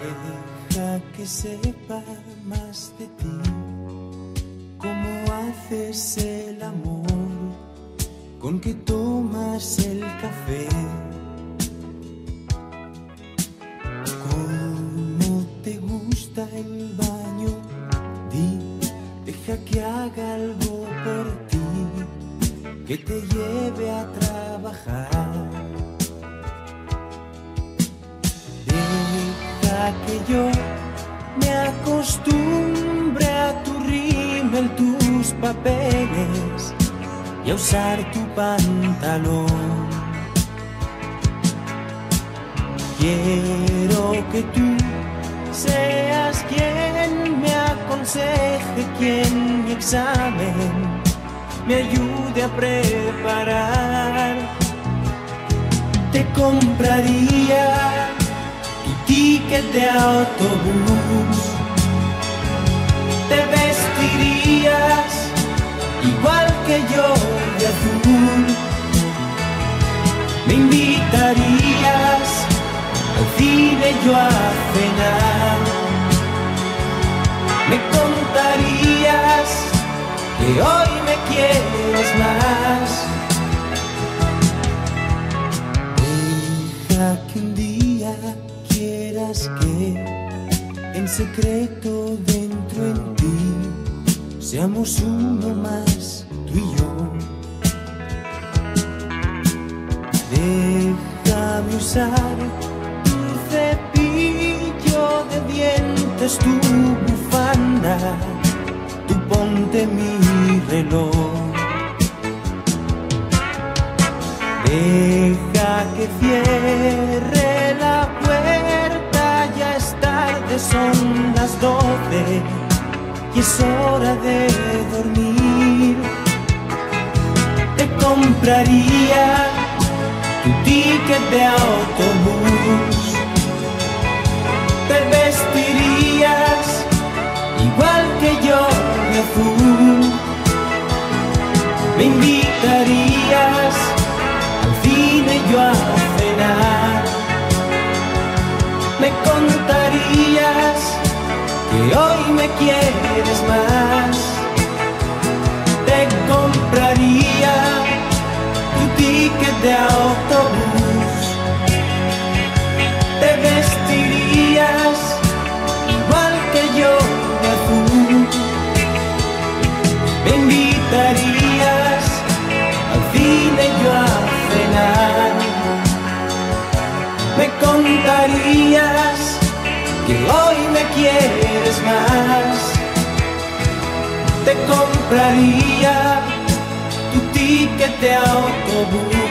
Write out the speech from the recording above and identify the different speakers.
Speaker 1: Deja que sepa más de ti, cómo haces el amor, con que tomas el café, cómo te gusta el baño. Di, deja que haga algo por ti, que te lleve a trabajar. Que yo me acostumbre a tu rímel, tus papeles y a usar tu pantalón. Quiero que tú seas quien me aconseje, quien mi examen me ayude a preparar. Te compraría ticket de autobús, te vestirías igual que yo de azul, me invitarías al cine, yo a cenar, me contarías que hoy me quieres más. Deja que un día quieras que en secreto dentro en ti seamos uno más, tú y yo. Déjame usar tu cepillo de dientes, tu bufanda, tú ponte mi reloj. Deja que cierre la puerta, ya es tarde, son las 12 y es hora de dormir. Te compraría tu ticket de autobús, te vestirías igual que yo de azul, me invitarías al cine, yo a cenar, me contarías que hoy me quieres más. Te compraría tu ticket de autobús, te vestirías igual que yo de azul, me invitarías al cine, yo a cenar, me contarías que hoy me quieres más. Te compraría tu ticket de autobús,